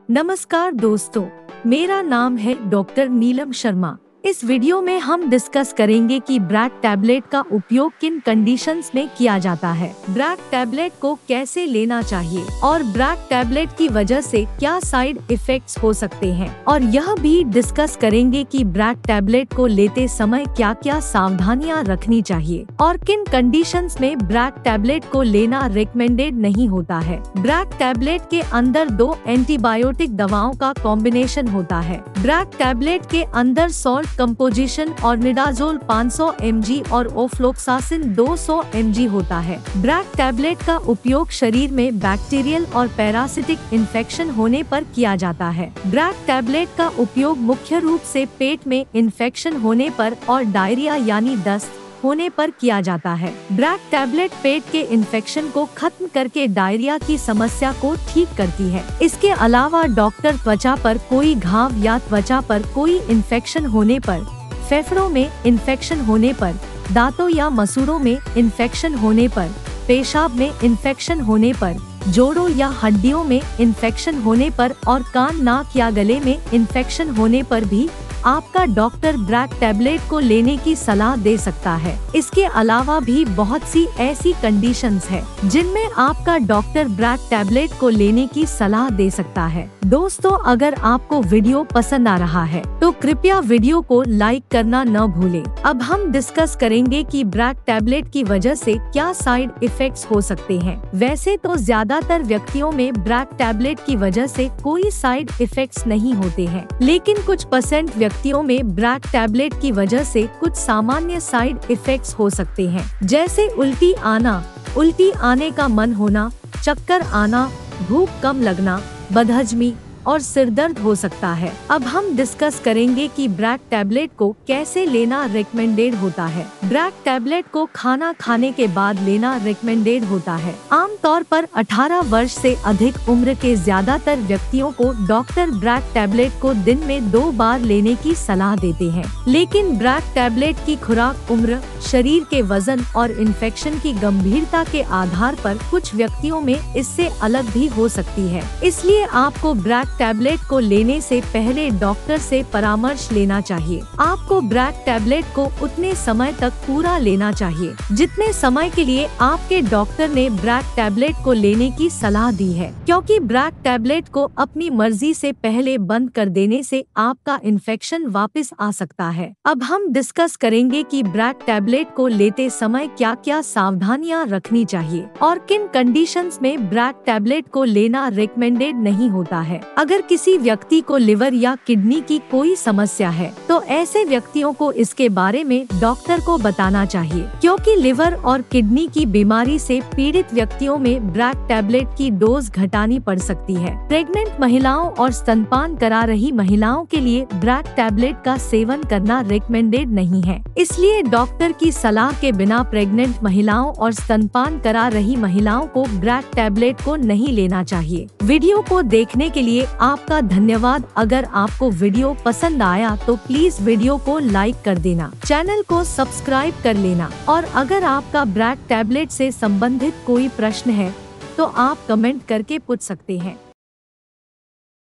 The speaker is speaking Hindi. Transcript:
नमस्कार दोस्तों, मेरा नाम है डॉक्टर नीलम शर्मा। इस वीडियो में हम डिस्कस करेंगे कि ब्रैक टैबलेट का उपयोग किन कंडीशंस में किया जाता है, ब्रैक टैबलेट को कैसे लेना चाहिए और ब्रैक टैबलेट की वजह से क्या साइड इफेक्ट्स हो सकते हैं, और यह भी डिस्कस करेंगे कि ब्रैक टैबलेट को लेते समय क्या क्या सावधानियां रखनी चाहिए और किन कंडीशंस में ब्रैक टैबलेट को लेना रिकमेंडेड नहीं होता है। ब्रैक टैबलेट के अंदर 2 एंटीबायोटिक दवाओं का कॉम्बिनेशन होता है। ब्रैक टैबलेट के अंदर सॉल्ट कंपोजिशन और निडाजोल 500 mg और ओफ्लोक्सासिन 200 mg होता है। ब्रैक टैबलेट का उपयोग शरीर में बैक्टीरियल और पैरासिटिक इन्फेक्शन होने पर किया जाता है। ब्रैक टैबलेट का उपयोग मुख्य रूप से पेट में इन्फेक्शन होने पर और डायरिया यानी दस्त होने पर किया जाता है। ब्रैक टैबलेट पेट के इन्फेक्शन को खत्म करके डायरिया की समस्या को ठीक करती है। इसके अलावा डॉक्टर त्वचा पर कोई घाव या त्वचा पर कोई इन्फेक्शन होने पर, फेफड़ों में इन्फेक्शन होने पर, दांतों या मसूड़ों में इन्फेक्शन होने पर, पेशाब में इन्फेक्शन होने पर, जोड़ों या हड्डियों में इन्फेक्शन होने पर और कान, नाक या गले में इन्फेक्शन होने पर भी आपका डॉक्टर ब्रैक टैबलेट को लेने की सलाह दे सकता है। इसके अलावा भी बहुत सी ऐसी कंडीशंस है जिनमें आपका डॉक्टर ब्रैक टैबलेट को लेने की सलाह दे सकता है। दोस्तों, अगर आपको वीडियो पसंद आ रहा है तो कृपया वीडियो को लाइक करना न भूलें। अब हम डिस्कस करेंगे कि ब्रैक टैबलेट की वजह से क्या साइड इफेक्ट्स हो सकते हैं। वैसे तो ज्यादातर व्यक्तियों में ब्रैक टैबलेट की वजह से कोई साइड इफेक्ट्स नहीं होते हैं, लेकिन कुछ % व्यक्तियों में ब्रैक टैबलेट की वजह से कुछ सामान्य साइड इफेक्ट्स हो सकते हैं, जैसे उल्टी आना, उल्टी आने का मन होना, चक्कर आना, भूख कम लगना, बदहजमी और सिर दर्द हो सकता है। अब हम डिस्कस करेंगे कि ब्रैक टैबलेट को कैसे लेना रिकमेंडेड होता है। ब्रैक टैबलेट को खाना खाने के बाद लेना रिकमेंडेड होता है। आमतौर पर 18 वर्ष से अधिक उम्र के ज्यादातर व्यक्तियों को डॉक्टर ब्रैक टैबलेट को दिन में 2 बार लेने की सलाह देते हैं, लेकिन ब्रैक टैबलेट की खुराक, उम्र, शरीर के वजन और इन्फेक्शन की गंभीरता के आधार पर कुछ व्यक्तियों में इससे अलग भी हो सकती है। इसलिए आपको ब्रैक टैबलेट को लेने से पहले डॉक्टर से परामर्श लेना चाहिए। आपको ब्रैक टैबलेट को उतने समय तक पूरा लेना चाहिए जितने समय के लिए आपके डॉक्टर ने ब्रैक टैबलेट को लेने की सलाह दी है, क्योंकि ब्रैक टैबलेट को अपनी मर्जी से पहले बंद कर देने से आपका इन्फेक्शन वापस आ सकता है। अब हम डिस्कस करेंगे कि ब्रैक टैबलेट को लेते समय क्या क्या सावधानियां रखनी चाहिए और किन कंडीशंस में ब्रैक टैबलेट को लेना रिकमेंडेड नहीं होता है। अगर किसी व्यक्ति को लिवर या किडनी की कोई समस्या है तो ऐसे व्यक्तियों को इसके बारे में डॉक्टर को बताना चाहिए, क्योंकि लिवर और किडनी की बीमारी से पीड़ित व्यक्तियों में ब्रैक टैबलेट की डोज घटानी पड़ सकती है। प्रेग्नेंट महिलाओं और स्तनपान करा रही महिलाओं के लिए ब्रैक टैबलेट का सेवन करना रिकमेंडेड नहीं है, इसलिए डॉक्टर की सलाह के बिना प्रेग्नेंट महिलाओं और स्तनपान करा रही महिलाओं को ब्रैक टैबलेट को नहीं लेना चाहिए। वीडियो को देखने के लिए आपका धन्यवाद। अगर आपको वीडियो पसंद आया तो प्लीज वीडियो को लाइक कर देना, चैनल को सब्सक्राइब कर लेना, और अगर आपका ब्रैक टैबलेट से संबंधित कोई प्रश्न है तो आप कमेंट करके पूछ सकते हैं।